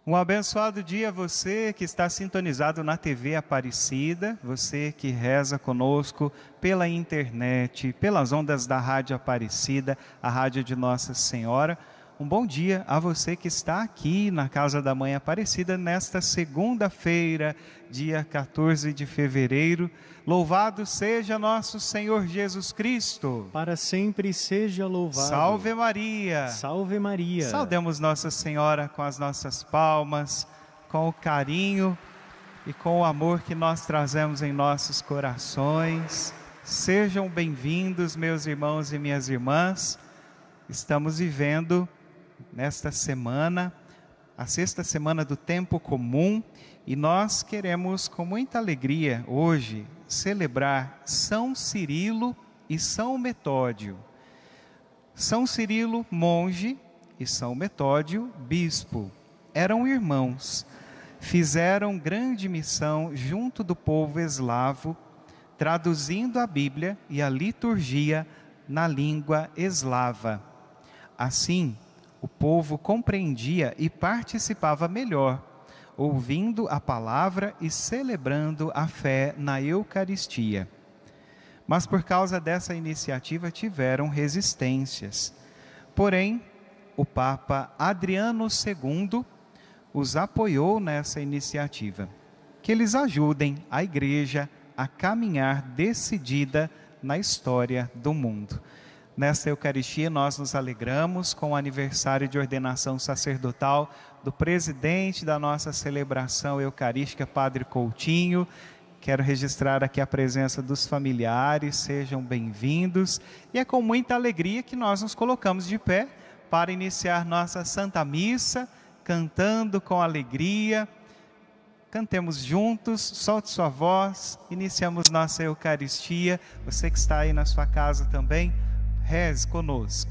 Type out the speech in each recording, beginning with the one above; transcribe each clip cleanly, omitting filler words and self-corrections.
Um abençoado dia a você que está sintonizado na TV Aparecida, você que reza conosco pela internet, pelas ondas da Rádio Aparecida, a rádio de Nossa Senhora. Um bom dia a você que está aqui na Casa da Mãe Aparecida nesta segunda-feira, dia 14 de fevereiro. Louvado seja nosso Senhor Jesus Cristo. Para sempre seja louvado. Salve Maria. Salve Maria. Saudemos Nossa Senhora com as nossas palmas, com o carinho e com o amor que nós trazemos em nossos corações. Sejam bem-vindos, meus irmãos e minhas irmãs. Estamos vivendo nesta semana, a sexta semana do tempo comum, e nós queremos com muita alegria hoje celebrar São Cirilo e São Metódio. São Cirilo, monge, e São Metódio, bispo. Eram irmãos, fizeram grande missão junto do povo eslavo, traduzindo a Bíblia e a liturgia na língua eslava. Assim, o povo compreendia e participava melhor, ouvindo a palavra e celebrando a fé na Eucaristia. Mas por causa dessa iniciativa tiveram resistências. Porém, o Papa Adriano II os apoiou nessa iniciativa. Que eles ajudem a Igreja a caminhar decidida na história do mundo. Nesta Eucaristia, nós nos alegramos com o aniversário de ordenação sacerdotal do presidente da nossa celebração eucarística, Padre Coutinho. Quero registrar aqui a presença dos familiares, sejam bem-vindos. E é com muita alegria que nós nos colocamos de pé para iniciar nossa Santa Missa, cantando com alegria. Cantemos juntos, solte sua voz, iniciamos nossa Eucaristia. Você que está aí na sua casa também, reze conosco.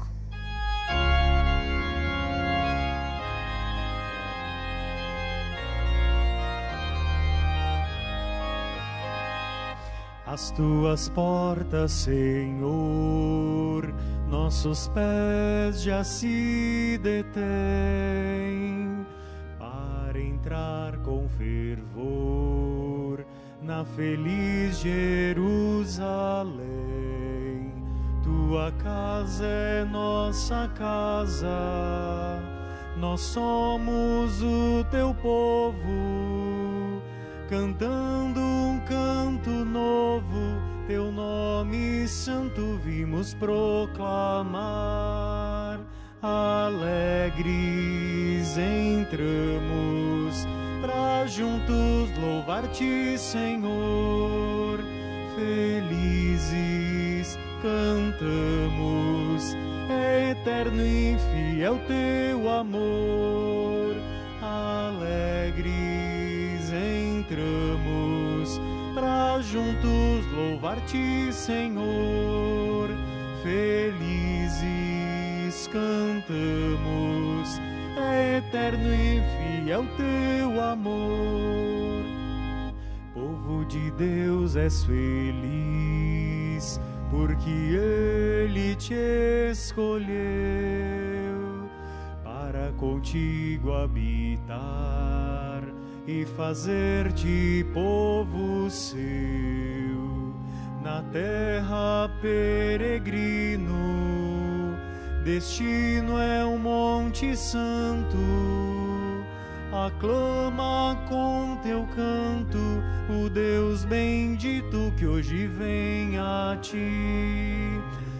As tuas portas, Senhor, nossos pés já se detêm para entrar com fervor na feliz Jerusalém. Tua casa é nossa casa, nós somos o teu povo, cantando um canto novo, teu nome santo vimos proclamar. Alegres entramos pra juntos louvar-te, Senhor. Felizes cantamos, é eterno e fiel teu amor. Alegres entramos pra juntos louvar-te, Senhor. Felizes cantamos, é eterno e fiel teu amor. Povo de Deus, és feliz, porque Ele te escolheu para contigo habitar e fazer-te povo seu. Na terra peregrino, destino é o Monte Santo. Aclama com teu canto o Deus bendito que hoje vem a ti.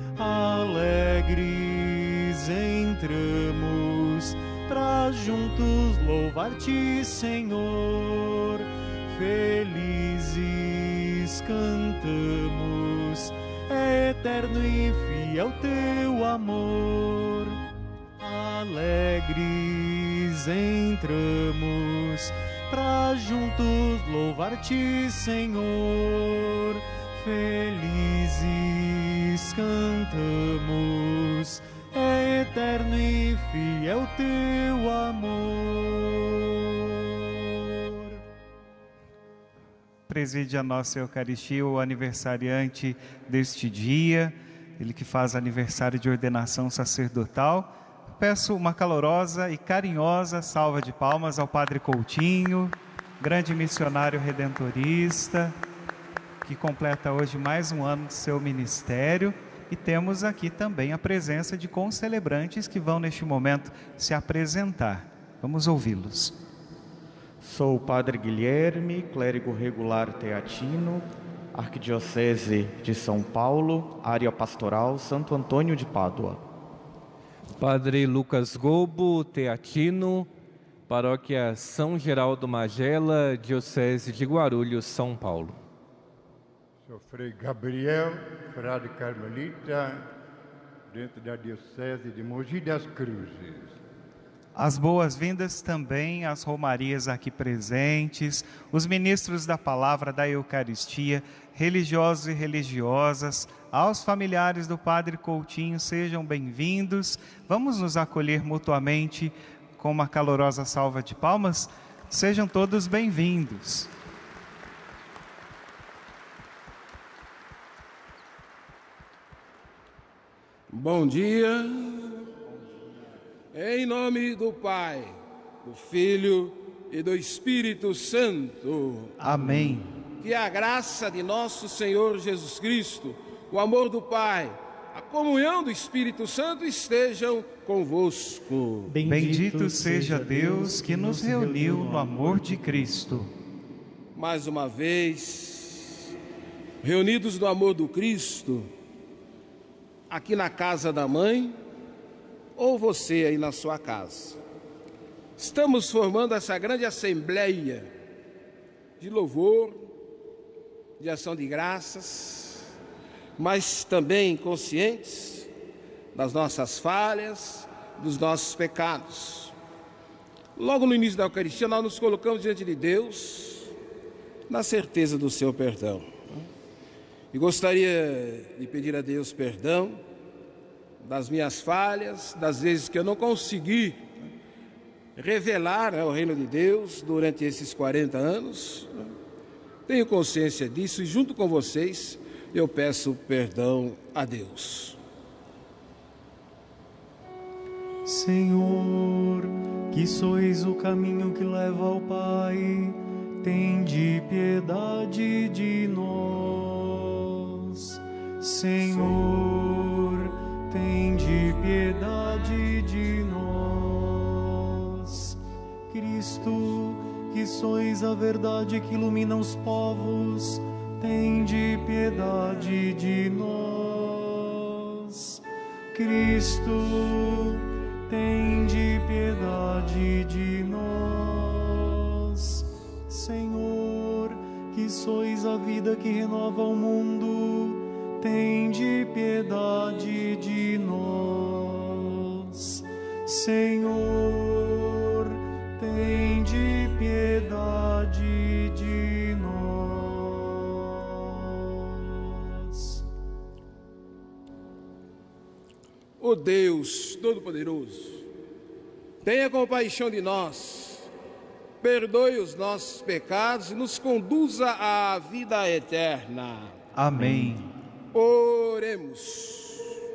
Alegres entramos pra juntos louvar-te, Senhor. Felizes cantamos, é eterno e fiel teu amor. Alegres entramos pra juntos louvar-te, Senhor. Felizes cantamos, é eterno e fiel teu amor. Preside a nossa Eucaristia o aniversariante deste dia, ele que faz aniversário de ordenação sacerdotal, peço uma calorosa e carinhosa salva de palmas ao Padre Coutinho, grande missionário redentorista, que completa hoje mais um ano de seu ministério. E temos aqui também a presença de concelebrantes que vão neste momento se apresentar. Vamos ouvi-los. Sou o Padre Guilherme, clérigo regular teatino, Arquidiocese de São Paulo, área pastoral Santo Antônio de Pádua. Padre Lucas Gobo, teatino, paróquia São Geraldo Magela, Diocese de Guarulhos, São Paulo. Sou Frei Gabriel, frade carmelita, dentro da Diocese de Mogi das Cruzes. As boas-vindas também às romarias aqui presentes, os ministros da palavra da Eucaristia, religiosos e religiosas, aos familiares do Padre Coutinho, sejam bem-vindos. Vamos nos acolher mutuamente com uma calorosa salva de palmas. Sejam todos bem-vindos. Bom dia, em nome do Pai, do Filho e do Espírito Santo. Amém. Que a graça de nosso Senhor Jesus Cristo, o amor do Pai, a comunhão do Espírito Santo estejam convosco. Bendito seja Deus que nos reuniu no amor de Cristo. Mais uma vez, reunidos no amor do Cristo, aqui na casa da mãe, ou você aí na sua casa. Estamos formando essa grande assembleia de louvor, de ação de graças, mas também conscientes das nossas falhas, dos nossos pecados. Logo no início da Eucaristia, nós nos colocamos diante de Deus, na certeza do seu perdão. E gostaria de pedir a Deus perdão das minhas falhas, das vezes que eu não consegui revelar o reino de Deus durante esses 40 anos. Tenho consciência disso e junto com vocês eu peço perdão a Deus. Senhor, que sois o caminho que leva ao Pai, tende piedade de nós. Senhor, tende piedade de nós. Cristo, que sois a verdade que ilumina os povos, tende piedade de nós. Cristo, tende piedade de nós. Senhor, que sois a vida que renova o mundo, tende piedade de nós. Senhor, tende piedade de nós. Ó Deus Todo-Poderoso, tenha compaixão de nós, perdoe os nossos pecados e nos conduza à vida eterna. Amém. Oremos.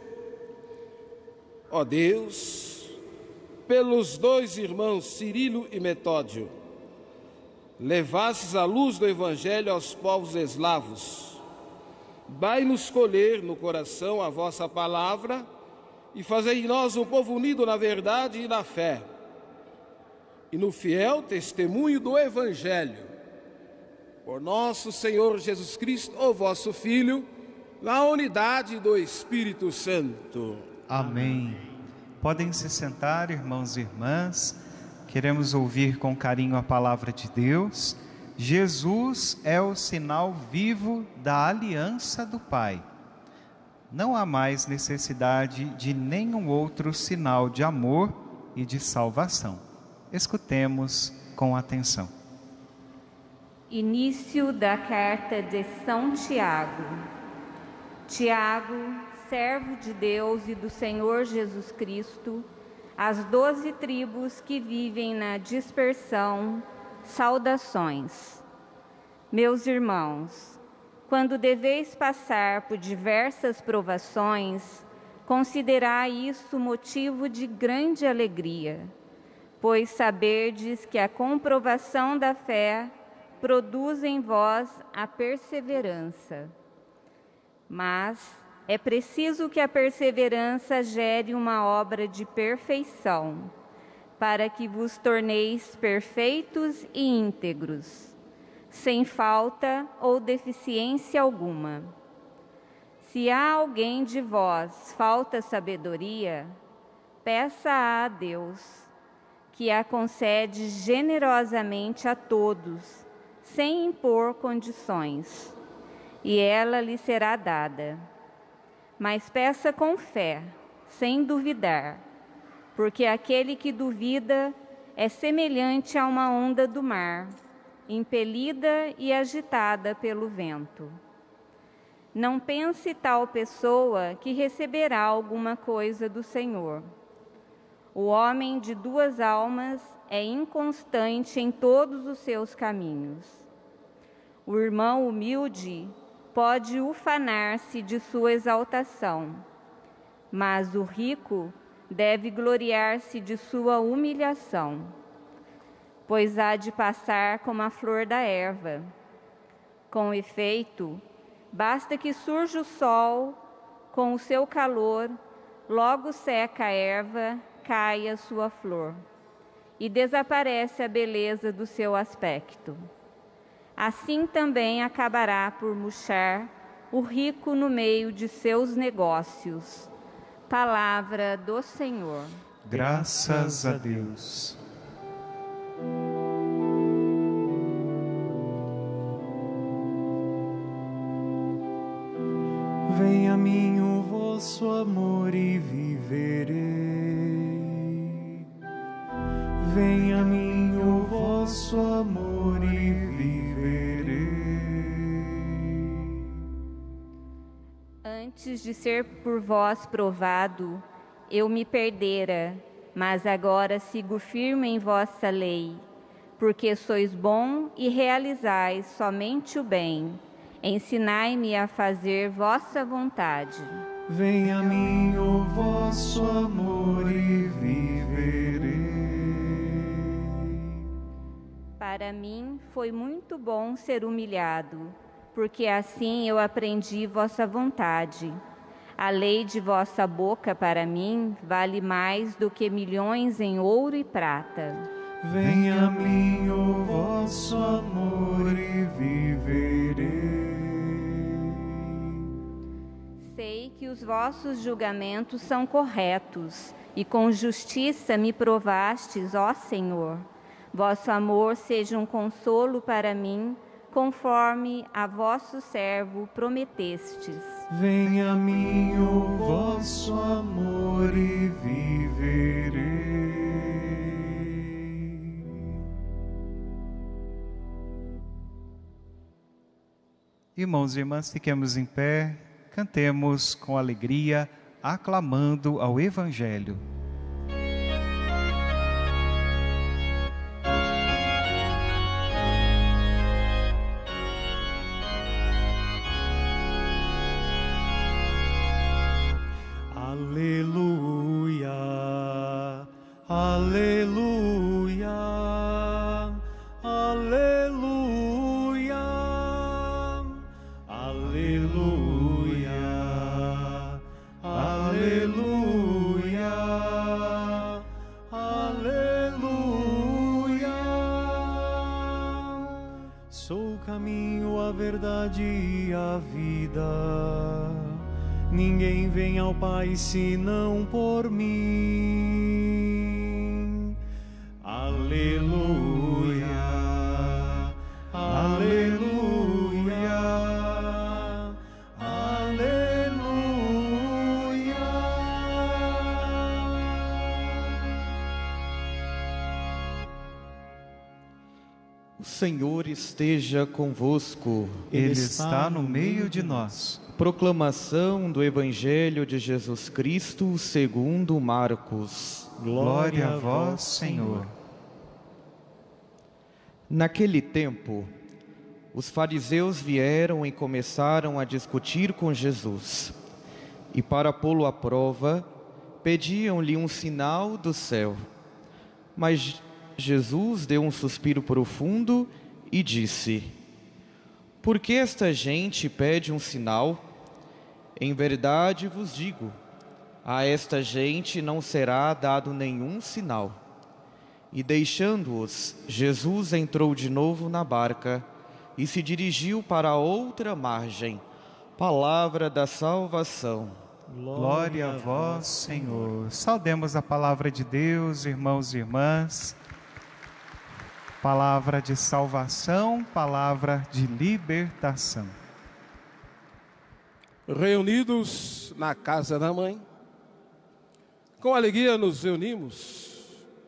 Ó Deus, pelos dois irmãos Cirilo e Metódio, levastes a luz do Evangelho aos povos eslavos. Dai-nos colher no coração a vossa palavra e fazei de nós um povo unido na verdade e na fé, e no fiel testemunho do Evangelho. Por nosso Senhor Jesus Cristo, o vosso Filho, na unidade do Espírito Santo. Amém. Podem se sentar, irmãos e irmãs. Queremos ouvir com carinho a palavra de Deus. Jesus é o sinal vivo da aliança do Pai. Não há mais necessidade de nenhum outro sinal de amor e de salvação. Escutemos com atenção. Início da carta de São Tiago. Tiago, servo de Deus e do Senhor Jesus Cristo, às 12 tribos que vivem na dispersão, saudações. Meus irmãos, quando deveis passar por diversas provações, considerai isso motivo de grande alegria, pois saberdes que a comprovação da fé produz em vós a perseverança. Mas é preciso que a perseverança gere uma obra de perfeição, para que vos torneis perfeitos e íntegros, sem falta ou deficiência alguma. Se há alguém de vós falta sabedoria, peça-a a Deus, que a concede generosamente a todos, sem impor condições, e ela lhe será dada. Mas peça com fé, sem duvidar, porque aquele que duvida é semelhante a uma onda do mar, impelida e agitada pelo vento. Não pense tal pessoa que receberá alguma coisa do Senhor. O homem de duas almas é inconstante em todos os seus caminhos. O irmão humilde pode ufanar-se de sua exaltação, mas o rico deve gloriar-se de sua humilhação, pois há de passar como a flor da erva. Com efeito, basta que surja o sol, com o seu calor, logo seca a erva, cai a sua flor, e desaparece a beleza do seu aspecto. Assim também acabará por murchar o rico no meio de seus negócios. Palavra do Senhor. Graças a Deus. Venha a mim o vosso amor e viverei. Venha a mim o vosso amor e viverei. Antes de ser por vós provado, eu me perdera, mas agora sigo firme em vossa lei, porque sois bom e realizais somente o bem. Ensinai-me a fazer vossa vontade. Venha a mim o vosso amor e viverei. Para mim foi muito bom ser humilhado, porque assim eu aprendi vossa vontade. A lei de vossa boca para mim vale mais do que milhões em ouro e prata. Venha a mim o vosso amor e viverei. Sei que os vossos julgamentos são corretos, e com justiça me provastes, ó Senhor. Vosso amor seja um consolo para mim, conforme a vosso servo prometestes. Venha a mim o vosso amor e viverei. Irmãos e irmãs, fiquemos em pé, cantemos com alegria, aclamando ao Evangelho. Aleluia, aleluia, aleluia, aleluia, aleluia, aleluia. Sou o caminho, a verdade e a vida. Ninguém vem ao Pai senão por mim. Aleluia, aleluia, aleluia. O Senhor esteja convosco. Ele está no meio de nós. Proclamação do Evangelho de Jesus Cristo segundo Marcos. Glória a vós, Senhor. Naquele tempo, os fariseus vieram e começaram a discutir com Jesus. e para pô-lo à prova, pediam-lhe um sinal do céu. Mas Jesus deu um suspiro profundo e disse: Por que esta gente pede um sinal? Em verdade vos digo, a esta gente não será dado nenhum sinal. E deixando-os, Jesus entrou de novo na barca e se dirigiu para a outra margem. Palavra da salvação. Glória a vós, Senhor. Saudemos a palavra de Deus, irmãos e irmãs. Palavra de salvação, palavra de libertação. Reunidos na casa da mãe, com alegria nos reunimos,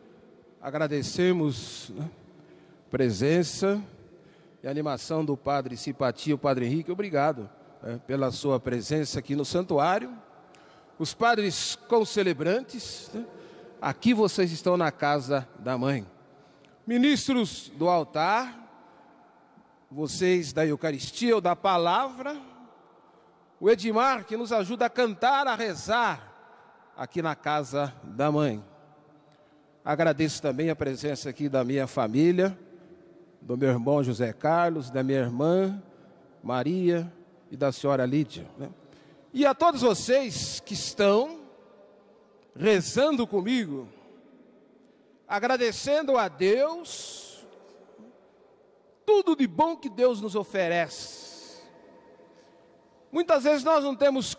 agradecemos a presença e a animação do Padre Simpatia, o Padre Henrique. Obrigado pela sua presença aqui no santuário. Os padres concelebrantes, aqui vocês estão na casa da mãe. Ministros do altar, vocês da Eucaristia ou da Palavra, o Edmar que nos ajuda a cantar, a rezar aqui na casa da mãe. Agradeço também a presença aqui da minha família, do meu irmão José Carlos, da minha irmã Maria e da senhora Lídia, E a todos vocês que estão rezando comigo, agradecendo a Deus tudo de bom que Deus nos oferece. Muitas vezes nós não temos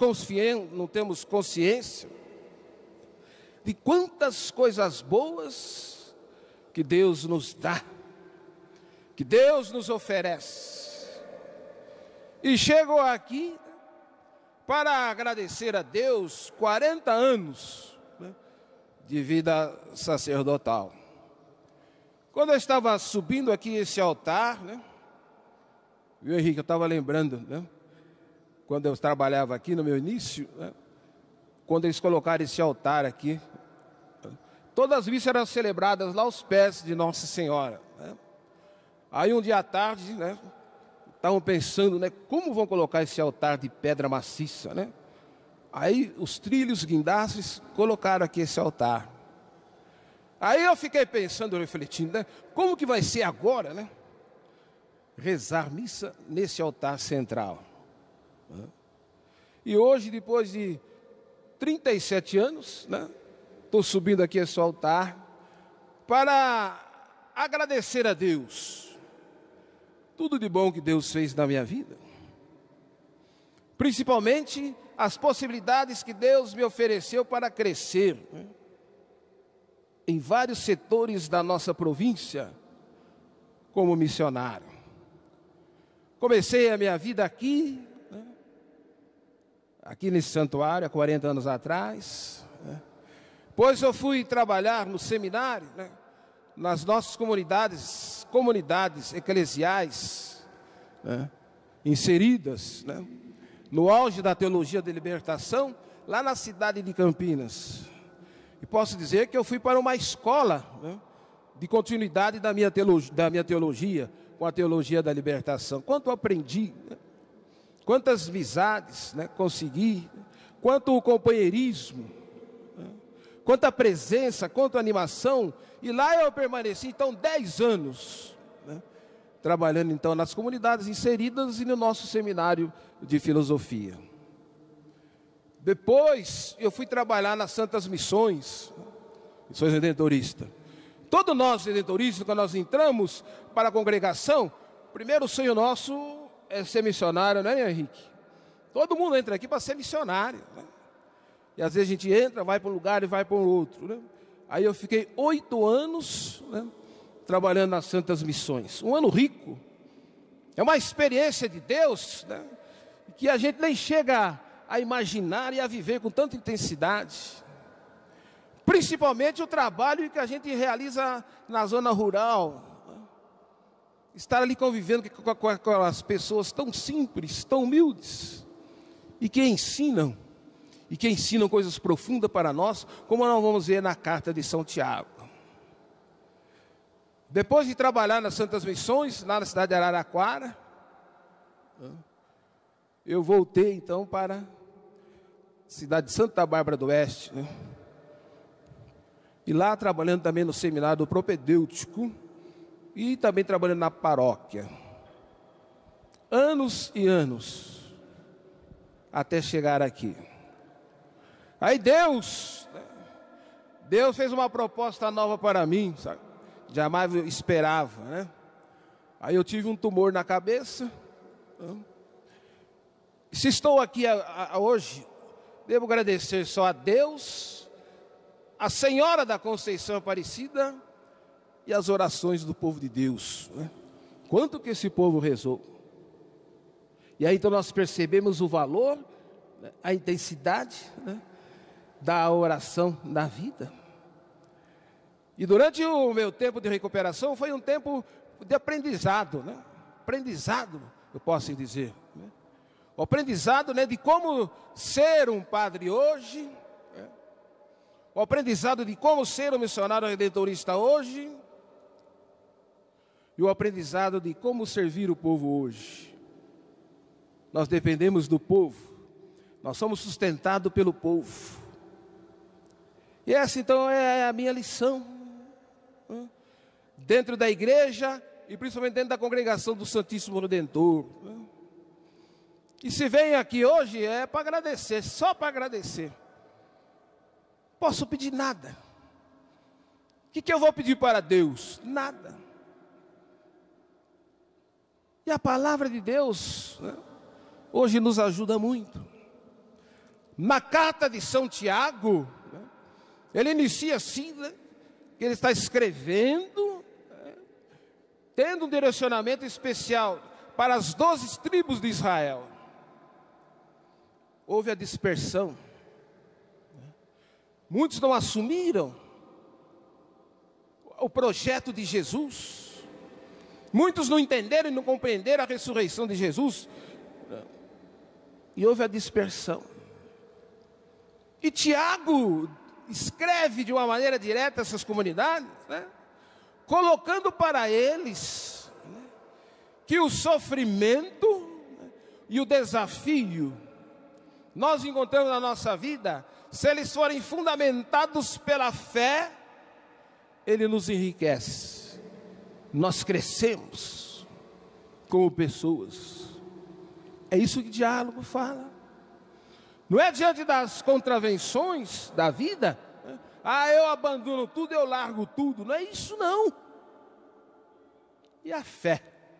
consciência de quantas coisas boas que Deus nos dá, que Deus nos oferece. E chego aqui para agradecer a Deus 40 anos de vida sacerdotal. Quando eu estava subindo aqui esse altar, viu, Henrique, eu estava lembrando, quando eu trabalhava aqui no meu início, quando eles colocaram esse altar aqui, todas as missas eram celebradas lá aos pés de Nossa Senhora. Aí um dia à tarde, estavam pensando, como vão colocar esse altar de pedra maciça, Aí os trilhos, guindastes, colocaram aqui esse altar. Aí eu fiquei pensando, refletindo, como que vai ser agora, rezar missa nesse altar central. E hoje, depois de 37 anos, estou subindo aqui esse altar para agradecer a Deus tudo de bom que Deus fez na minha vida. Principalmente as possibilidades que Deus me ofereceu para crescer em vários setores da nossa província como missionário. Comecei a minha vida aqui nesse santuário há 40 anos atrás. Depois eu fui trabalhar no seminário, nas nossas comunidades eclesiais, inseridas, no auge da teologia da libertação, lá na cidade de Campinas. E posso dizer que eu fui para uma escola de continuidade da minha teologia, com a teologia da libertação. Quanto aprendi, quantas amizades consegui, quanto companheirismo, quanta presença, quanta animação. E lá eu permaneci, então, 10 anos, trabalhando, então, nas comunidades inseridas e no nosso seminário de filosofia. Depois, eu fui trabalhar nas Santas Missões Redentoristas. Todos nós, redentoristas, quando nós entramos para a congregação, o primeiro sonho nosso é ser missionário, não é, Henrique? Todo mundo entra aqui para ser missionário. E às vezes a gente entra, vai para um lugar e vai para o outro. Aí eu fiquei 8 anos trabalhando nas Santas Missões. Um ano rico. É uma experiência de Deus que a gente nem chega a imaginar e a viver com tanta intensidade. Principalmente o trabalho que a gente realiza na zona rural. Estar ali convivendo com as pessoas tão simples, tão humildes, e que ensinam coisas profundas para nós, como nós vamos ver na carta de São Tiago. Depois de trabalhar nas Santas Missões, lá na cidade de Araraquara, eu voltei então para cidade de Santa Bárbara do Oeste, né? E lá trabalhando também no seminário propedêutico e também trabalhando na paróquia. Anos e anos, até chegar aqui. Aí Deus fez uma proposta nova para mim, sabe? Jamais eu esperava, né? Aí eu tive um tumor na cabeça. Se estou aqui hoje, devo agradecer só a Deus, a Senhora da Conceição Aparecida e as orações do povo de Deus, né? Quanto que esse povo rezou. E aí então nós percebemos o valor, né, a intensidade, né, da oração na vida. E durante o meu tempo de recuperação foi um tempo de aprendizado, né? Aprendizado, eu posso dizer, né? O aprendizado, né, de como ser um padre hoje, né? O aprendizado de como ser um missionário redentorista hoje, e o aprendizado de como servir o povo hoje. Nós dependemos do povo, nós somos sustentados pelo povo. E essa então é a minha lição, né? Dentro da igreja e principalmente dentro da congregação do Santíssimo Redentor, né? E se vem aqui hoje é para agradecer, só para agradecer. Posso pedir nada. O que eu vou pedir para Deus? Nada. E a palavra de Deus, né, hoje nos ajuda muito. Na carta de São Tiago, né, ele inicia assim, né, que ele está escrevendo, né, tendo um direcionamento especial para as 12 tribos de Israel. Houve a dispersão. Muitos não assumiram o projeto de Jesus. Muitos não entenderam e não compreenderam a ressurreição de Jesus. E houve a dispersão. E Tiago escreve de uma maneira direta essas comunidades, né, colocando para eles, né, que o sofrimento, né, e o desafio nós encontramos na nossa vida, se eles forem fundamentados pela fé, ele nos enriquece. Nós crescemos como pessoas. É isso que o diálogo fala. Não é diante das contravenções da vida, né? Eu abandono tudo, eu largo tudo. Não é isso não. E a fé?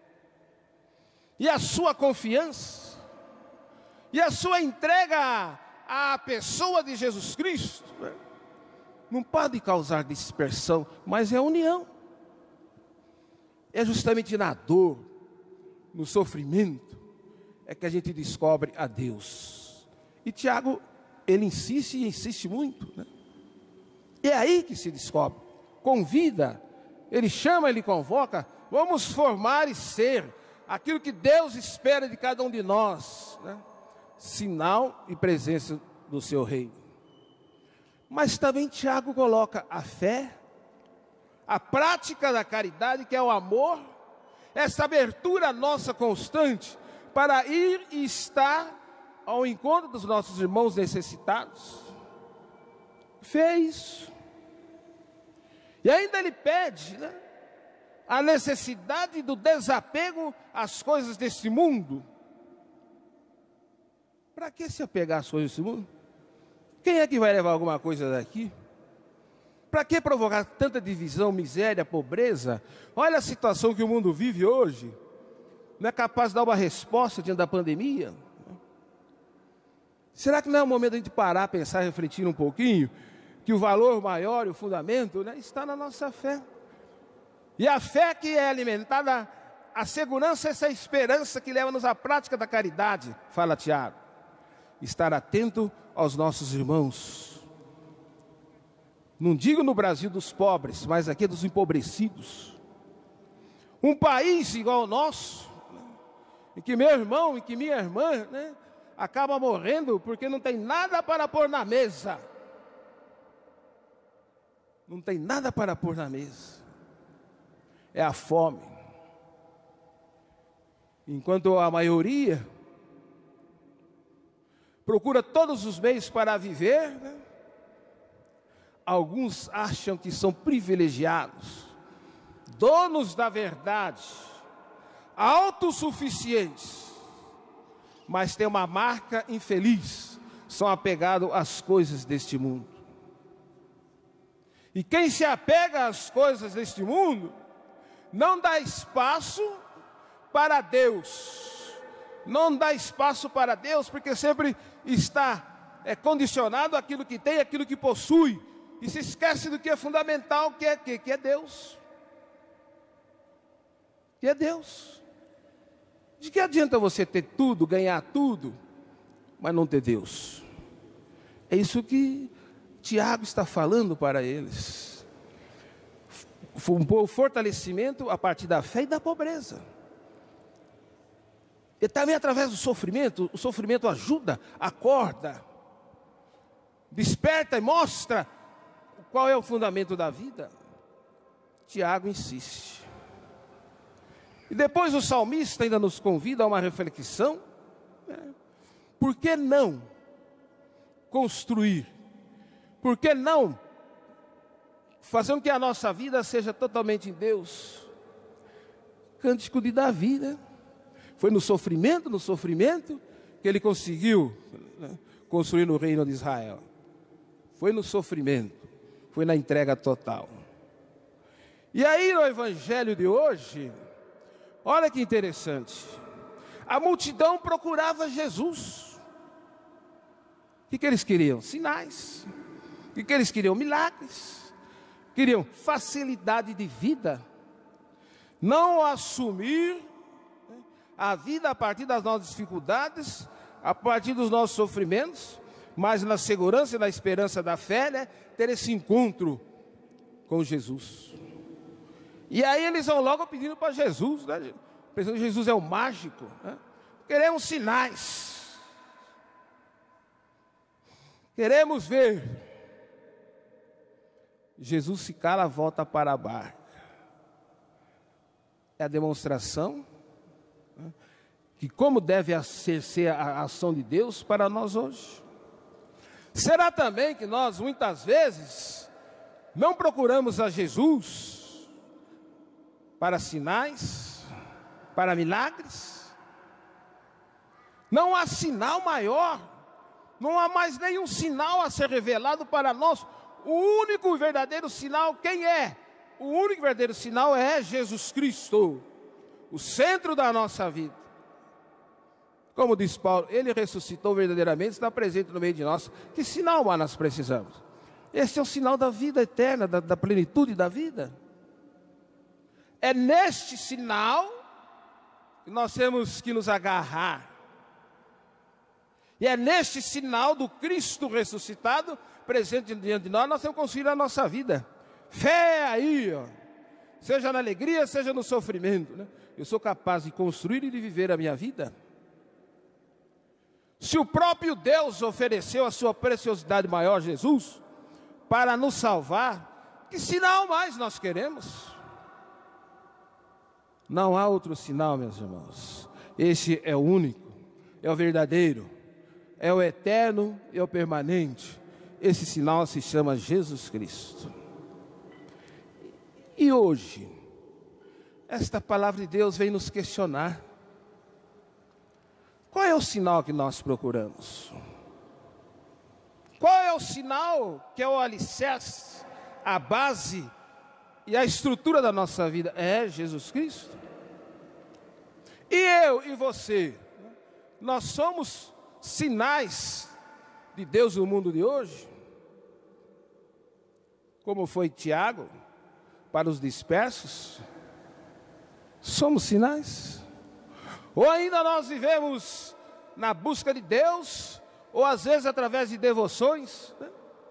E a sua confiança? E a sua entrega à pessoa de Jesus Cristo, né, não pode causar dispersão, mas é união. É justamente na dor, no sofrimento, é que a gente descobre a Deus. E Tiago, ele insiste e insiste muito, né? É aí que se descobre. Convida, ele chama, ele convoca. Vamos formar e ser aquilo que Deus espera de cada um de nós, né? Sinal e presença do seu reino. Mas também Tiago coloca a fé, a prática da caridade, que é o amor, essa abertura nossa constante para ir e estar ao encontro dos nossos irmãos necessitados. Fez. E ainda ele pede, né, a necessidade do desapego às coisas desse mundo. Para que se apegar às coisas desse mundo? Quem é que vai levar alguma coisa daqui? Para que provocar tanta divisão, miséria, pobreza? Olha a situação que o mundo vive hoje. Não é capaz de dar uma resposta diante da pandemia? Será que não é o momento de a gente parar, pensar, refletir um pouquinho? Que o valor maior e o fundamento, né, está na nossa fé. E a fé que é alimentada, a segurança, essa esperança que leva-nos à prática da caridade, fala Tiago. Estar atento aos nossos irmãos. Não digo no Brasil dos pobres, mas aqui dos empobrecidos. Um país igual ao nosso, né, em que meu irmão e que minha irmã, né, acaba morrendo porque não tem nada para pôr na mesa. Não tem nada para pôr na mesa. É a fome. Enquanto a maioria procura todos os meios para viver, né? Alguns acham que são privilegiados, donos da verdade, autossuficientes, mas tem uma marca infeliz, são apegados às coisas deste mundo. E quem se apega às coisas deste mundo, não dá espaço para Deus. Não dá espaço para Deus, porque sempre está condicionado àquilo que tem, àquilo que possui. E se esquece do que é fundamental, que é Deus. Que é Deus. De que adianta você ter tudo, ganhar tudo, mas não ter Deus? É isso que Tiago está falando para eles. O fortalecimento a partir da fé e da pobreza. E também através do sofrimento. O sofrimento ajuda, acorda, desperta e mostra qual é o fundamento da vida. Tiago insiste. E depois o salmista ainda nos convida a uma reflexão. Por que não construir? Por que não fazer com que a nossa vida seja totalmente em Deus? Cântico de Davi, né? Foi no sofrimento que ele conseguiu, né, construir o reino de Israel. Foi no sofrimento, foi na entrega total. E aí no evangelho de hoje, olha que interessante, a multidão procurava Jesus. O que eles queriam? Sinais. O que eles queriam? Milagres. Queriam facilidade de vida. Não assumir a vida a partir das nossas dificuldades, a partir dos nossos sofrimentos, mas na segurança e na esperança da fé, né, ter esse encontro com Jesus. E aí eles vão logo pedindo para Jesus, né, pensando que Jesus é o mágico, né? Queremos sinais. Queremos ver. Jesus se cala, volta para a barca. É a demonstração, né, que como deve ser a ação de Deus para nós hoje. Será também que nós muitas vezes não procuramos a Jesus para sinais, para milagres? Não há sinal maior, não há mais nenhum sinal a ser revelado para nós. O único e verdadeiro sinal, quem é? O único e verdadeiro sinal é Jesus Cristo, o centro da nossa vida. Como diz Paulo, Ele ressuscitou verdadeiramente, está presente no meio de nós. Que sinal mais nós precisamos? Esse é o sinal da vida eterna, da plenitude da vida. É neste sinal que nós temos que nos agarrar. E é neste sinal do Cristo ressuscitado, presente diante de nós temos que construir a nossa vida. Fé aí, ó. Seja na alegria, seja no sofrimento, né? Eu sou capaz de construir e de viver a minha vida. Se o próprio Deus ofereceu a sua preciosidade maior, Jesus, para nos salvar, que sinal mais nós queremos? Não há outro sinal, meus irmãos. Esse é o único, é o verdadeiro, é o eterno e é o permanente. Esse sinal se chama Jesus Cristo. E hoje, esta palavra de Deus vem nos questionar. Qual é o sinal que nós procuramos? Qual é o sinal que é o alicerce, a base e a estrutura da nossa vida? É Jesus Cristo. E eu e você, nós somos sinais de Deus no mundo de hoje? Como foi Tiago para os dispersos? Somos sinais? Ou ainda nós vivemos na busca de Deus, ou às vezes através de devoções, né?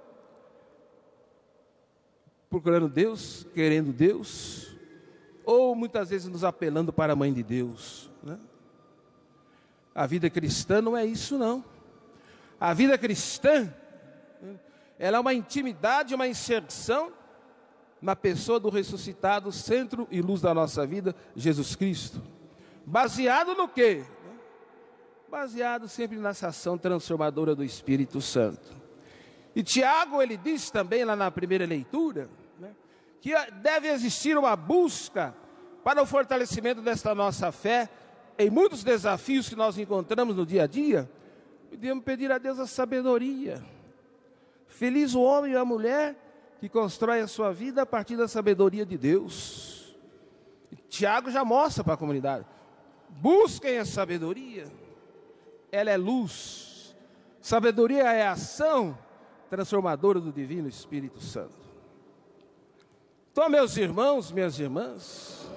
Procurando Deus, querendo Deus, ou muitas vezes nos apelando para a mãe de Deus, né? A vida cristã não é isso não. A vida cristã, ela é uma intimidade, uma inserção na pessoa do ressuscitado, centro e luz da nossa vida, Jesus Cristo. Baseado no quê? baseado sempre nessa ação transformadora do Espírito Santo. E Tiago, ele diz também lá na primeira leitura, né, que deve existir uma busca para o fortalecimento desta nossa fé em muitos desafios que nós encontramos no dia a dia. Podemos pedir a Deus a sabedoria. Feliz o homem e a mulher que constrói a sua vida a partir da sabedoria de Deus. E Tiago já mostra para a comunidade: busquem a sabedoria, ela é luz. Sabedoria é a ação transformadora do Divino Espírito Santo. Então, meus irmãos, minhas irmãs,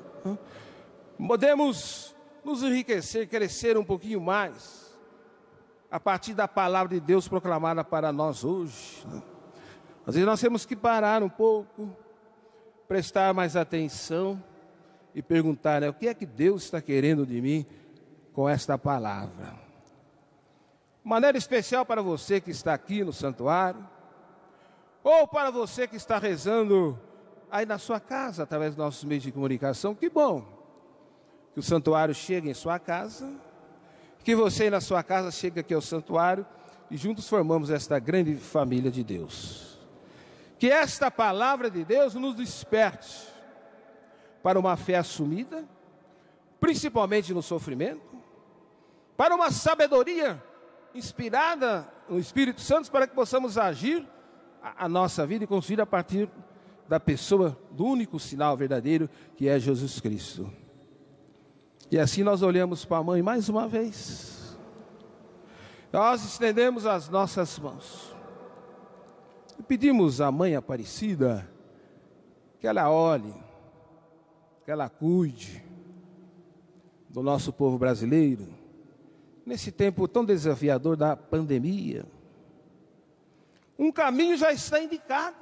podemos nos enriquecer, crescer um pouquinho mais a partir da palavra de Deus proclamada para nós hoje. Às vezes nós temos que parar um pouco, prestar mais atenção e perguntar, né, o que é que Deus está querendo de mim com esta palavra? De maneira especial para você que está aqui no santuário, ou para você que está rezando aí na sua casa, através dos nossos meios de comunicação. Que bom que o santuário chegue em sua casa, que você aí na sua casa chegue aqui ao santuário e juntos formamos esta grande família de Deus. Que esta palavra de Deus nos desperte para uma fé assumida, principalmente no sofrimento, para uma sabedoria inspirada no Espírito Santo, para que possamos agir a nossa vida e construir a partir da pessoa, do único sinal verdadeiro, que é Jesus Cristo. E assim nós olhamos para a mãe mais uma vez. Nós estendemos as nossas mãos e pedimos à Mãe Aparecida que ela olhe, que ela cuide do nosso povo brasileiro, nesse tempo tão desafiador da pandemia. Um caminho já está indicado: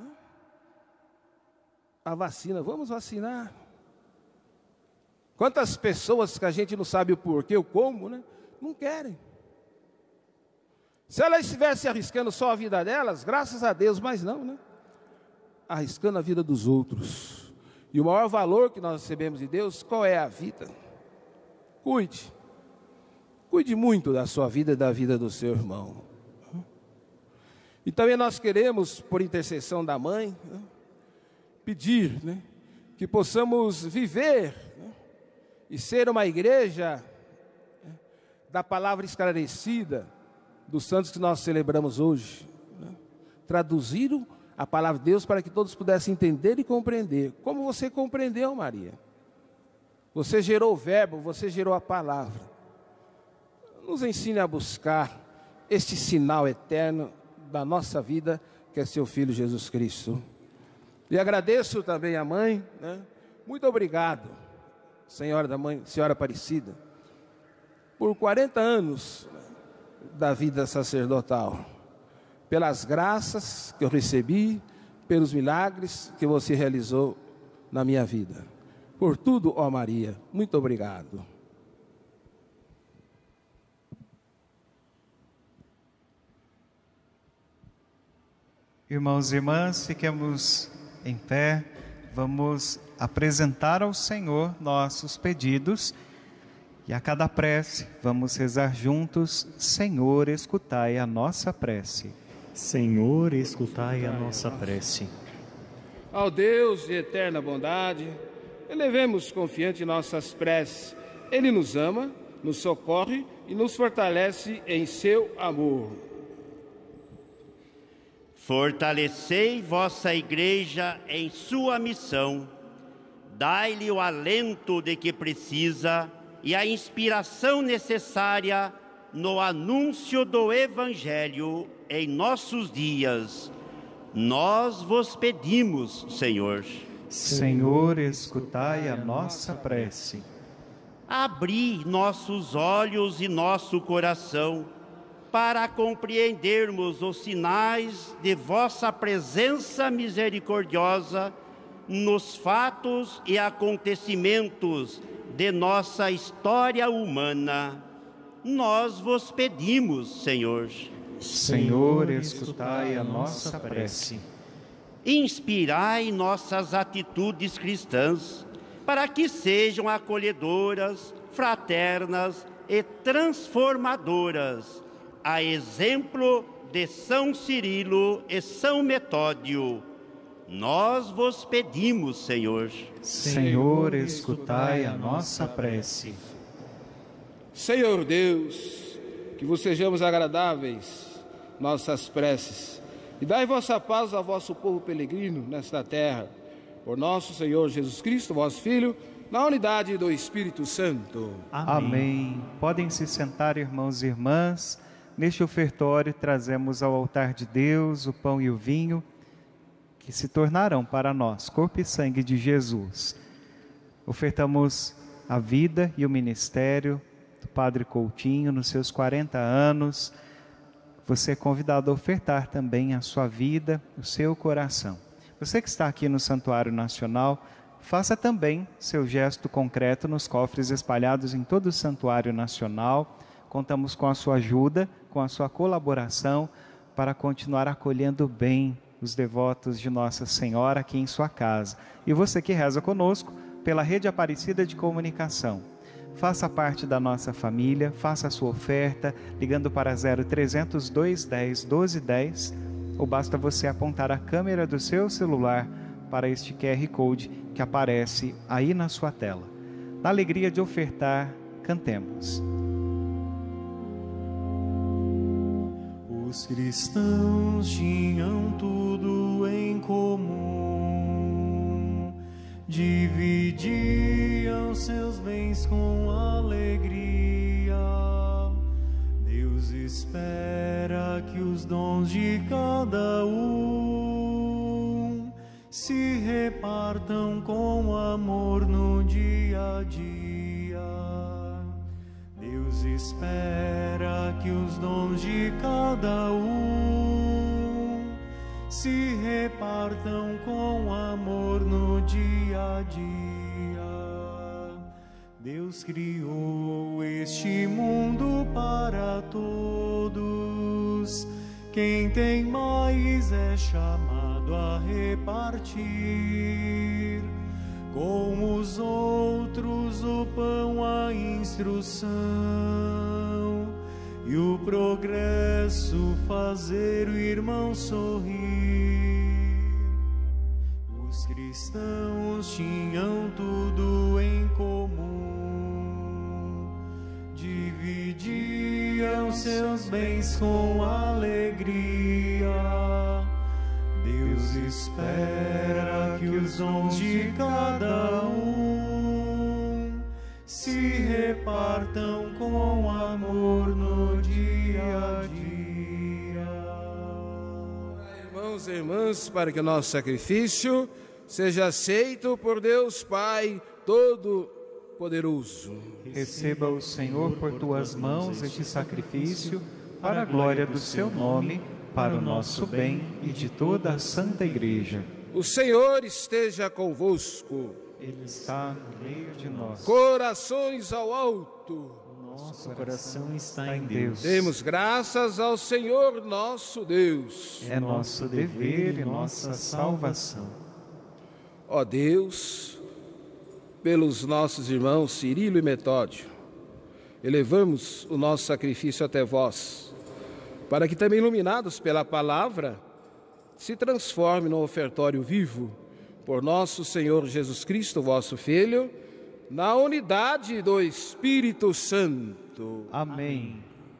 a vacina. Vamos vacinar. Quantas pessoas que a gente não sabe o porquê, o como, né, não querem. Se elas estivessem arriscando só a vida delas, graças a Deus, mas não, né? Arriscando a vida dos outros. E o maior valor que nós recebemos de Deus, qual é a vida? Cuide. Cuide muito da sua vida e da vida do seu irmão. E também nós queremos, por intercessão da mãe, né, pedir, né, que possamos viver, né, e ser uma igreja, né, da palavra esclarecida dos santos que nós celebramos hoje, né? Traduziram a palavra de Deus para que todos pudessem entender e compreender. Como você compreendeu, Maria? Você gerou o verbo, você gerou a palavra. Nos ensine a buscar este sinal eterno da nossa vida, que é seu Filho Jesus Cristo. E agradeço também à mãe, né? Muito obrigado, Senhora Aparecida, por 40 anos da vida sacerdotal, pelas graças que eu recebi, pelos milagres que você realizou na minha vida. Por tudo, ó Maria, muito obrigado. Irmãos e irmãs, fiquemos em pé, vamos apresentar ao Senhor nossos pedidos e a cada prece vamos rezar juntos: Senhor, escutai a nossa prece. Senhor, escutai a nossa prece. Ao Deus de eterna bondade, elevemos confiante nossas preces. Ele nos ama, nos socorre e nos fortalece em seu amor. Fortalecei vossa igreja em sua missão, dai-lhe o alento de que precisa e a inspiração necessária no anúncio do Evangelho em nossos dias. Nós vos pedimos, Senhor. Senhor, escutai a nossa prece. Abri nossos olhos e nosso coração para compreendermos os sinais de vossa presença misericordiosa nos fatos e acontecimentos de nossa história humana. Nós vos pedimos, Senhor. Senhor, escutai a nossa prece. Inspirai nossas atitudes cristãs, para que sejam acolhedoras, fraternas, e transformadoras, a exemplo de São Cirilo e São Metódio. Nós vos pedimos, Senhor. Senhor, escutai a nossa prece. Senhor Deus, que vos sejamos agradáveis nossas preces, e dai vossa paz ao vosso povo peregrino nesta terra, por nosso Senhor Jesus Cristo, vosso Filho, na unidade do Espírito Santo. Amém. Podem se sentar, irmãos e irmãs. Neste ofertório trazemos ao altar de Deus o pão e o vinho, que se tornarão para nós corpo e sangue de Jesus. Ofertamos a vida e o ministério do Padre Coutinho nos seus 40 anos. Você é convidado a ofertar também a sua vida, o seu coração. Você que está aqui no Santuário Nacional, faça também seu gesto concreto nos cofres espalhados em todo o Santuário Nacional. Contamos com a sua ajuda, com a sua colaboração, para continuar acolhendo bem os devotos de Nossa Senhora aqui em sua casa. E você que reza conosco pela Rede Aparecida de Comunicação, faça parte da nossa família, faça a sua oferta, ligando para 0300 210 1210, ou basta você apontar a câmera do seu celular para este QR Code que aparece aí na sua tela. Na alegria de ofertar, cantemos. Os cristãos tinham tudo em comum, dividiam seus bens com alegria. Deus espera que os dons de cada um se repartam com amor no dia a dia. Deus espera que os dons de cada um se repartam com amor no dia a dia. Deus criou este mundo para todos. Quem tem mais é chamado a repartir com os outros o pão, a instrução e o progresso, fazer o irmão sorrir. Os cristãos tinham tudo em comum, dividiam seus bens com alegria. Deus espera que os dons de cada um se repartam com amor no dia a dia. Irmãos e irmãs, para que o nosso sacrifício seja aceito por Deus Pai Todo-Poderoso. Receba o Senhor por tuas mãos este sacrifício, para a glória do seu nome, para o nosso bem e de toda a Santa Igreja. O Senhor esteja convosco. Ele está no meio de nós. Corações ao alto. Nosso coração está em Deus. Demos graças ao Senhor nosso Deus. É nosso dever e nossa salvação. Ó Deus, pelos nossos irmãos Cirilo e Metódio, elevamos o nosso sacrifício até vós, para que também, iluminados pela palavra, se transforme no ofertório vivo, por nosso Senhor Jesus Cristo, vosso Filho, na unidade do Espírito Santo. Amém.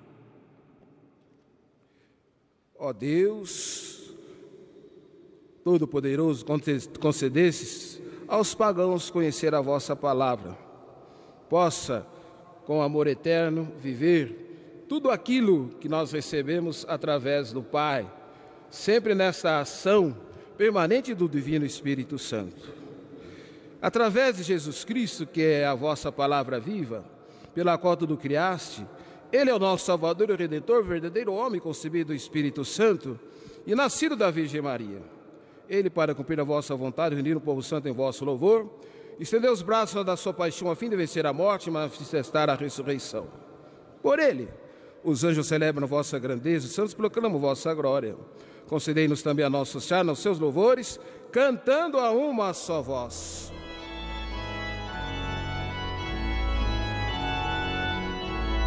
Ó Deus Todo-Poderoso, concedesses aos pagãos conhecer a vossa palavra, possa, com amor eterno, viver tudo aquilo que nós recebemos através do Pai, sempre nesta ação permanente do Divino Espírito Santo. Através de Jesus Cristo, que é a vossa palavra viva, pela qual tudo criaste, Ele é o nosso Salvador e Redentor, verdadeiro homem concebido do Espírito Santo e nascido da Virgem Maria. Ele, para cumprir a vossa vontade, reunir o povo santo em vosso louvor, estendeu os braços da sua paixão a fim de vencer a morte e manifestar a ressurreição. Por Ele, os anjos celebram vossa grandeza, os santos proclamam vossa glória. Concedei-nos também a nosso char nos seus louvores, cantando a uma só voz.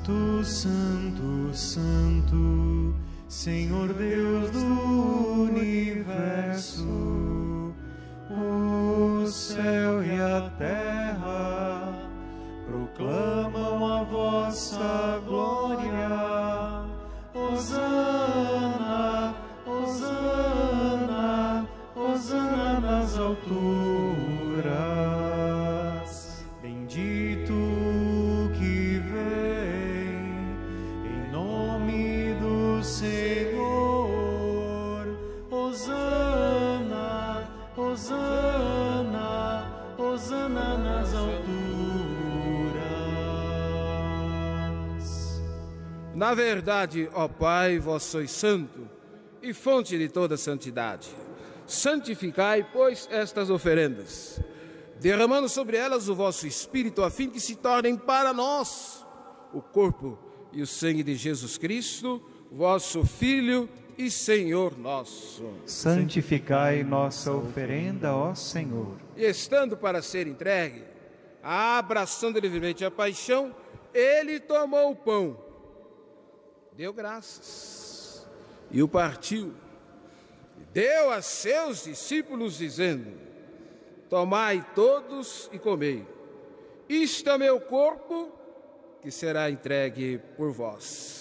Santo, Santo, Santo, Senhor Deus do universo, o céu e a terra proclamam a vossa glória. Hosana, Hosana, Hosana nas alturas. Bendito que vem em nome do Senhor. Hosana, Hosana, Hosana nas alturas. Na verdade, ó Pai, vós sois santo e fonte de toda santidade. Santificai, pois, estas oferendas, derramando sobre elas o vosso Espírito, a fim que se tornem para nós o corpo e o sangue de Jesus Cristo, vosso Filho e Senhor nosso. Santificai nossa oferenda, ó Senhor. E estando para ser entregue, abraçando livremente a paixão, ele tomou o pão, deu graças e o partiu, e deu a seus discípulos, dizendo: tomai todos e comei, isto é meu corpo, que será entregue por vós.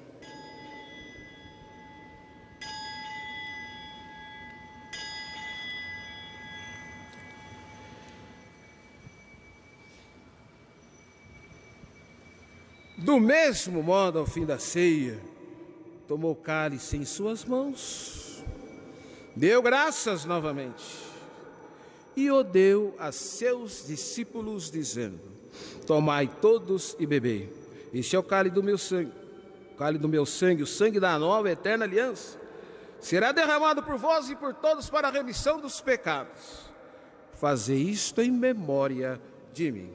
Do mesmo modo, ao fim da ceia, tomou o cálice em suas mãos, deu graças novamente e o deu a seus discípulos, dizendo: tomai todos e bebei, este é o cálice do meu sangue, o sangue da nova e eterna aliança, será derramado por vós e por todos para a remissão dos pecados. Fazei isto em memória de mim.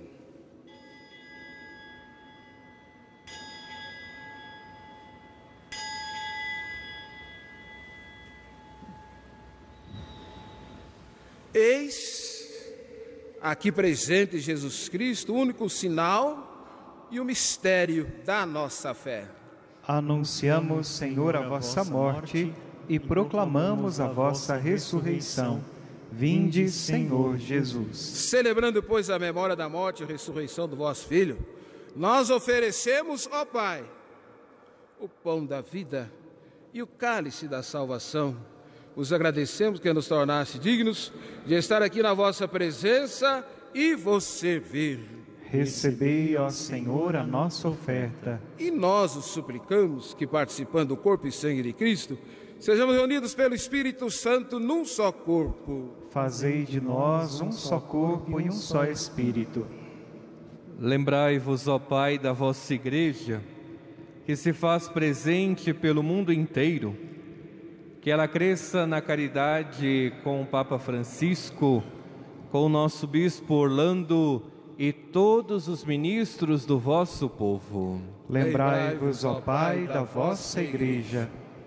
Eis aqui presente Jesus Cristo, o único sinal e o mistério da nossa fé. Anunciamos, Senhor, a vossa morte e proclamamos a vossa ressurreição. Vinde, Senhor Jesus. Celebrando, pois, a memória da morte e ressurreição do vosso Filho, nós oferecemos, ó Pai, o pão da vida e o cálice da salvação. Os agradecemos que nos tornaste dignos de estar aqui na vossa presença e vos servir. Recebei, ó Senhor, a nossa oferta. E nós os suplicamos que, participando do corpo e sangue de Cristo, sejamos reunidos pelo Espírito Santo num só corpo. Fazei de nós um só corpo e um só Espírito. Lembrai-vos, ó Pai, da vossa Igreja, que se faz presente pelo mundo inteiro, que ela cresça na caridade com o Papa Francisco, com o nosso Bispo Orlando e todos os ministros do vosso povo. Lembrai-vos, ó Pai, da vossa Igreja.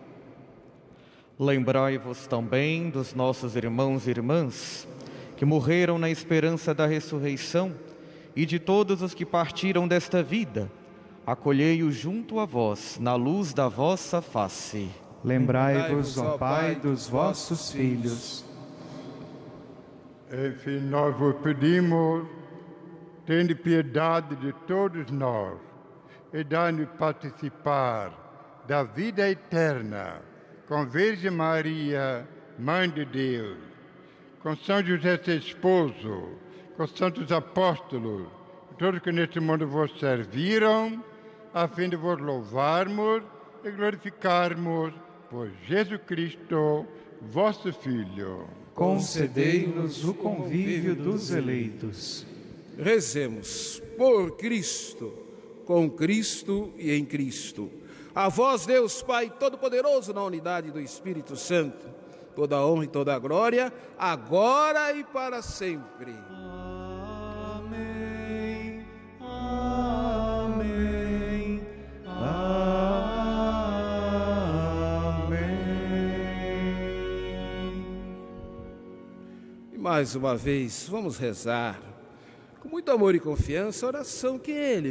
Lembrai-vos também dos nossos irmãos e irmãs que morreram na esperança da ressurreição e de todos os que partiram desta vida. Acolhei-os junto a vós, na luz da vossa face. Lembrai-vos, ó Pai, dos vossos filhos. Enfim, nós vos pedimos, tende piedade de todos nós e dá-nos participar da vida eterna com Virgem Maria, Mãe de Deus, com São José, seu esposo, com santos apóstolos, todos que neste mundo vos serviram, a fim de vos louvarmos e glorificarmos por Jesus Cristo, vosso Filho. Concedei-nos o convívio dos eleitos. Rezemos por Cristo, com Cristo e em Cristo. A vós, Deus Pai Todo-Poderoso, na unidade do Espírito Santo, toda a honra e toda a glória, agora e para sempre. Amém. Amém. E mais uma vez, vamos rezar com muito amor e confiança a oração que Ele,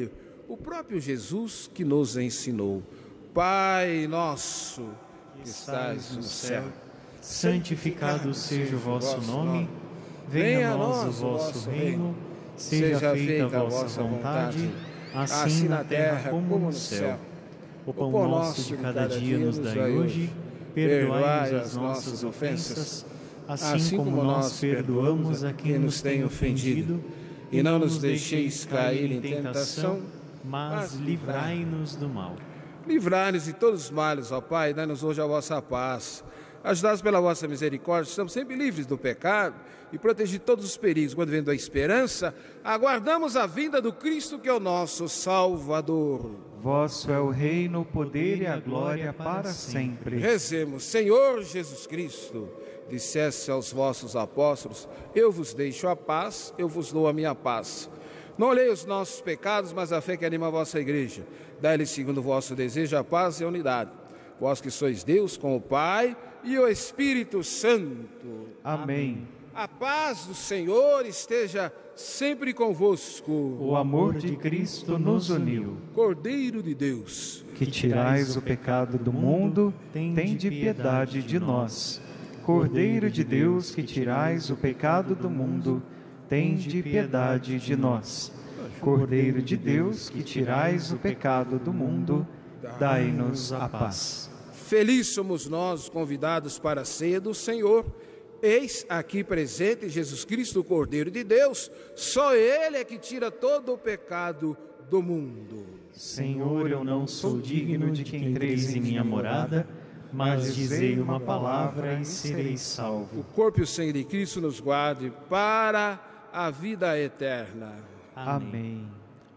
o próprio Jesus que nos ensinou. Pai nosso, que estais no céu, santificado seja o vosso nome, venha a nós o vosso reino, seja feita a vossa vontade, assim na terra como no céu. O pão nosso de cada dia nos dai hoje, perdoai-nos as nossas ofensas, assim como nós perdoamos a quem nos tem ofendido, e não nos deixeis cair em tentação, mas livrai-nos do mal. Livrai-nos de todos os males, ó Pai, dai-nos hoje a vossa paz. Ajudados pela vossa misericórdia, estamos sempre livres do pecado e protegidos de todos os perigos. Quando vem a esperança, aguardamos a vinda do Cristo, que é o nosso Salvador. Vosso é o reino, o poder e a glória para sempre. Rezemos. Senhor Jesus Cristo, disseste aos vossos apóstolos: eu vos deixo a paz, eu vos dou a minha paz. Não olhei os nossos pecados, mas a fé que anima a vossa igreja. Dai-lhe, segundo o vosso desejo, a paz e a unidade. Vós que sois Deus, com o Pai e o Espírito Santo. Amém. A paz do Senhor esteja sempre convosco. O amor de Cristo nos uniu. Cordeiro de Deus, que tirais o pecado do mundo, tende piedade de nós. Cordeiro de Deus, que tirais o pecado do mundo, tende piedade de nós. Cordeiro de Deus, que tirais o pecado do mundo, dai-nos a paz. Feliz somos nós, convidados para a ceia do Senhor. Eis aqui presente Jesus Cristo, o Cordeiro de Deus. Só Ele é que tira todo o pecado do mundo. Senhor, eu não sou digno de que entreis em minha morada, mas dizei uma palavra e serei salvo. O corpo e o sangue de Cristo nos guarde para a vida eterna. Amém.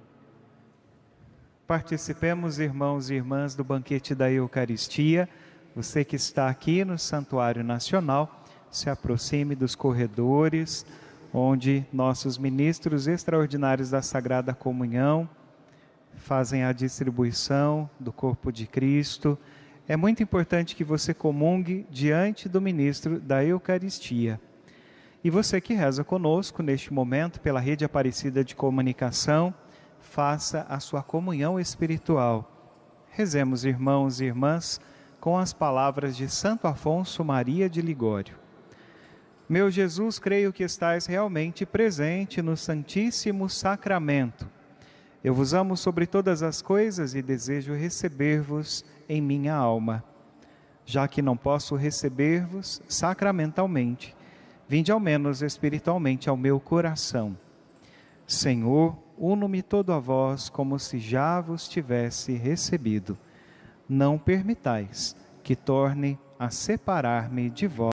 Participemos, irmãos e irmãs, do banquete da Eucaristia. Você que está aqui no Santuário Nacional, se aproxime dos corredores, onde nossos ministros extraordinários da Sagrada Comunhão fazem a distribuição do corpo de Cristo. É muito importante que você comungue diante do ministro da Eucaristia. E você que reza conosco neste momento pela Rede Aparecida de Comunicação, faça a sua comunhão espiritual. Rezemos, irmãos e irmãs, com as palavras de Santo Afonso Maria de Ligório. Meu Jesus, creio que estais realmente presente no Santíssimo Sacramento. Eu vos amo sobre todas as coisas e desejo receber-vos em minha alma. Já que não posso receber-vos sacramentalmente, vinde ao menos espiritualmente ao meu coração. Senhor, uno-me todo a vós como se já vos tivesse recebido. Não permitais que torne a separar-me de vós.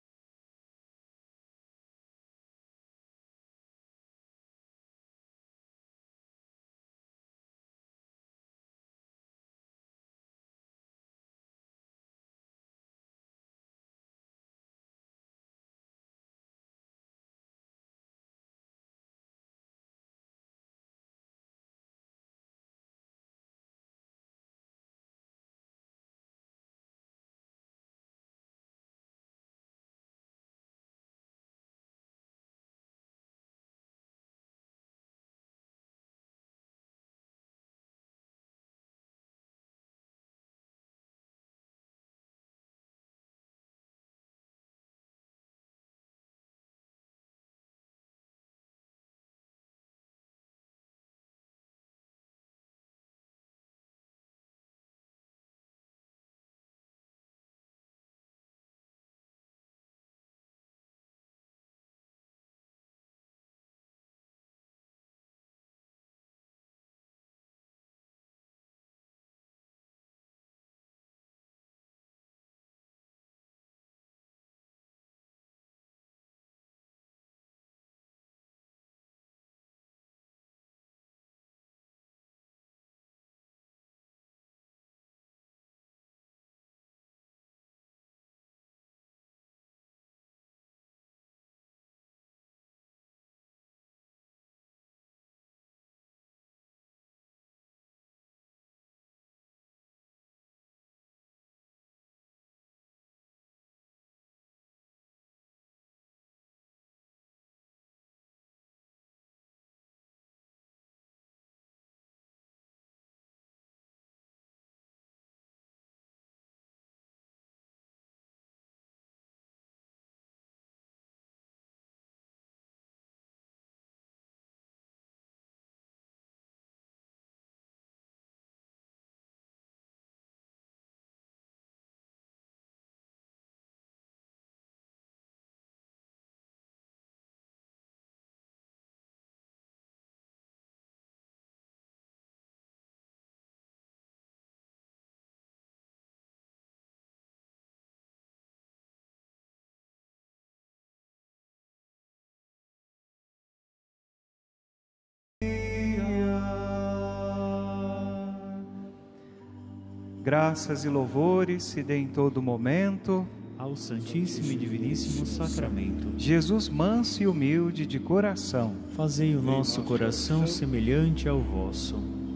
Graças e louvores se dê em todo momento ao Santíssimo e Diviníssimo Sacramento. Jesus manso e humilde de coração, fazei o nosso coração semelhante ao vosso.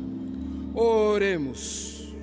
Oremos.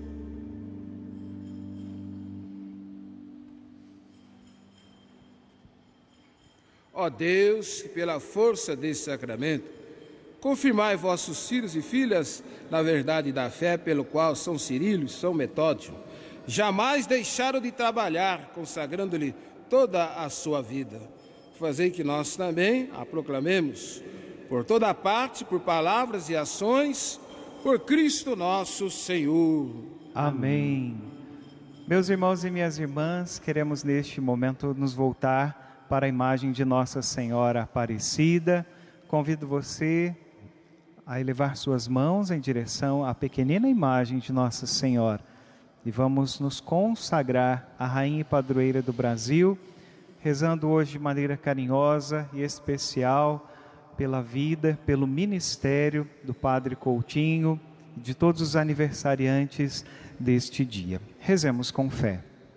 Ó Deus, que pela força desse sacramento, confirmai vossos filhos e filhas na verdade da fé, pelo qual São Cirilo e São Metódio jamais deixaram de trabalhar, consagrando-lhe toda a sua vida. Fazei que nós também a proclamemos por toda parte, por palavras e ações, por Cristo nosso Senhor. Amém. Meus irmãos e minhas irmãs, queremos neste momento nos voltar para a imagem de Nossa Senhora Aparecida. Convido você a elevar suas mãos em direção à pequenina imagem de Nossa Senhora. E vamos nos consagrar à Rainha e Padroeira do Brasil, rezando hoje de maneira carinhosa e especial pela vida, pelo ministério do Padre Coutinho e de todos os aniversariantes deste dia. Rezemos com fé.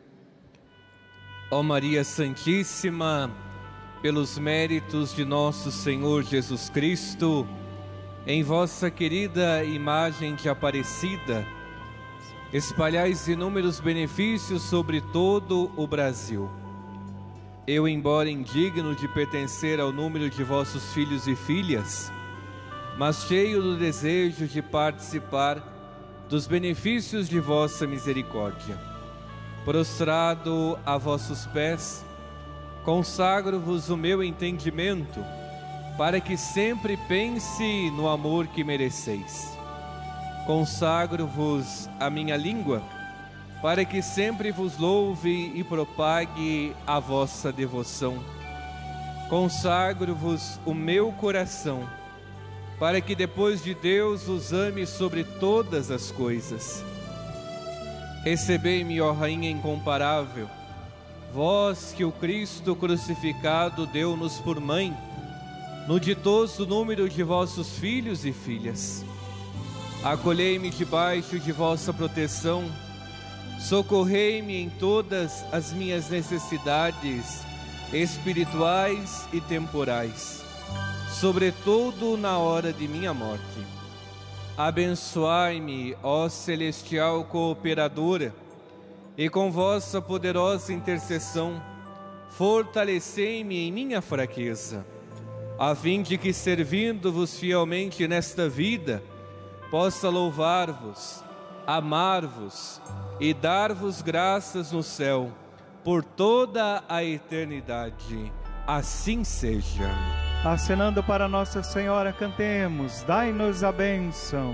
Ó Maria Santíssima, pelos méritos de nosso Senhor Jesus Cristo, em vossa querida imagem de Aparecida, espalhais inúmeros benefícios sobre todo o Brasil. Eu, embora indigno de pertencer ao número de vossos filhos e filhas, mas cheio do desejo de participar dos benefícios de vossa misericórdia, prostrado a vossos pés, consagro-vos o meu entendimento, para que sempre pense no amor que mereceis. Consagro-vos a minha língua, para que sempre vos louve e propague a vossa devoção. Consagro-vos o meu coração, para que depois de Deus os ame sobre todas as coisas. Recebei-me, ó Rainha incomparável, vós que o Cristo crucificado deu-nos por mãe, no ditoso número de vossos filhos e filhas. Acolhei-me debaixo de vossa proteção, socorrei-me em todas as minhas necessidades espirituais e temporais, sobretudo na hora de minha morte. Abençoai-me, ó celestial cooperadora, e com vossa poderosa intercessão, fortalecei-me em minha fraqueza, a fim de que, servindo-vos fielmente nesta vida, possa louvar-vos, amar-vos e dar-vos graças no céu por toda a eternidade. Assim seja. Acenando para Nossa Senhora, cantemos: dai-nos a bênção.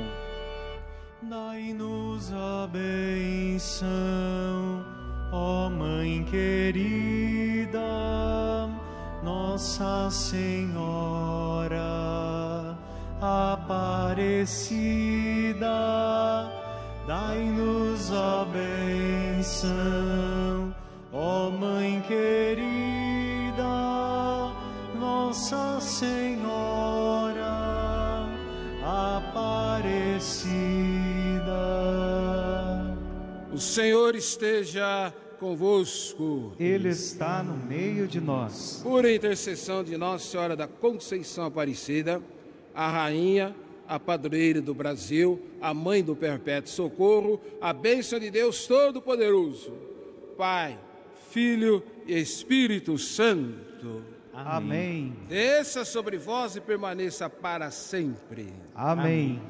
Dai-nos a bênção, ó Mãe querida, Nossa Senhora Aparecida. Dai-nos a bênção, ó Mãe querida, Nossa Senhora Aparecida. O Senhor esteja convosco. Ele está no meio de nós. Por intercessão de Nossa Senhora da Conceição Aparecida, a Rainha, a Padroeira do Brasil, a Mãe do Perpétuo Socorro, a bênção de Deus Todo-Poderoso, Pai, Filho e Espírito Santo. Amém. Desça sobre vós e permaneça para sempre. Amém.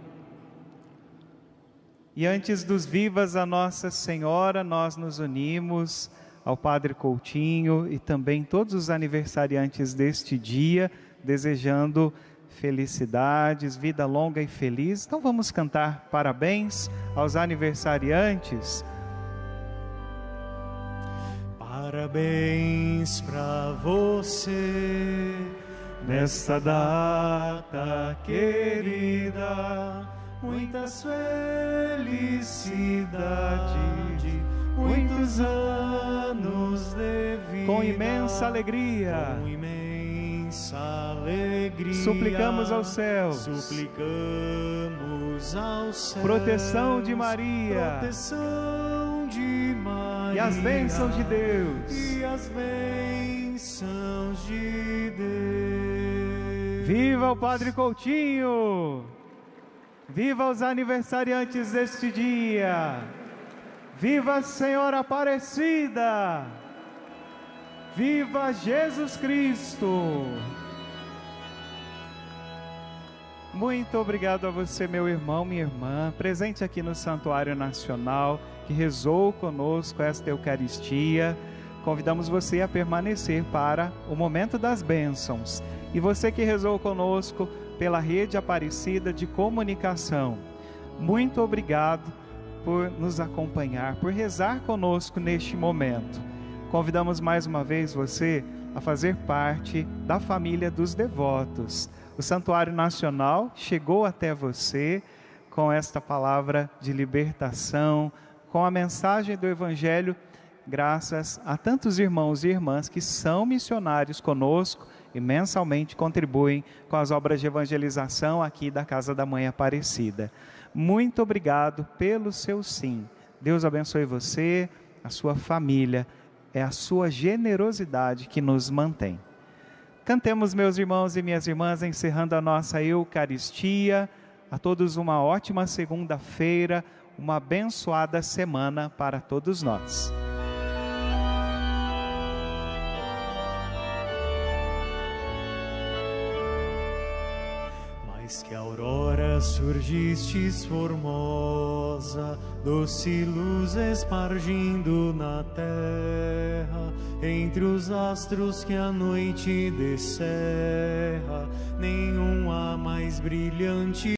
E antes dos vivas a Nossa Senhora, nós nos unimos ao Padre Coutinho e também todos os aniversariantes deste dia, desejando felicidades, vida longa e feliz. Então vamos cantar parabéns aos aniversariantes. Parabéns pra você nesta data querida, muitas felicidades, muitos anos de vida. Com imensa alegria, com imensa alegria, suplicamos ao céu, suplicamos ao céu. Proteção de Maria. Proteção de Maria. E as bênçãos de Deus. E as bênçãos de Deus. Viva o Padre Coutinho! Viva os aniversariantes deste dia! Viva a Senhora Aparecida! Viva Jesus Cristo! Muito obrigado a você, meu irmão, minha irmã, presente aqui no Santuário Nacional, que rezou conosco esta Eucaristia. Convidamos você a permanecer para o momento das bênçãos. E você que rezou conosco pela Rede Aparecida de Comunicação, muito obrigado por nos acompanhar, por rezar conosco neste momento. Convidamos mais uma vez você a fazer parte da família dos devotos. O Santuário Nacional chegou até você com esta palavra de libertação, com a mensagem do Evangelho, graças a tantos irmãos e irmãs que são missionários conosco e mensalmente contribuem com as obras de evangelização aqui da Casa da Mãe Aparecida. Muito obrigado pelo seu sim. Deus abençoe você, a sua família. É a sua generosidade que nos mantém. Cantemos, meus irmãos e minhas irmãs, encerrando a nossa Eucaristia. A todos uma ótima segunda-feira, uma abençoada semana para todos nós. Mais que a aurora surgistes formosa, doce luz espargindo na terra, entre os astros que a noite descerra, nenhum há mais brilhante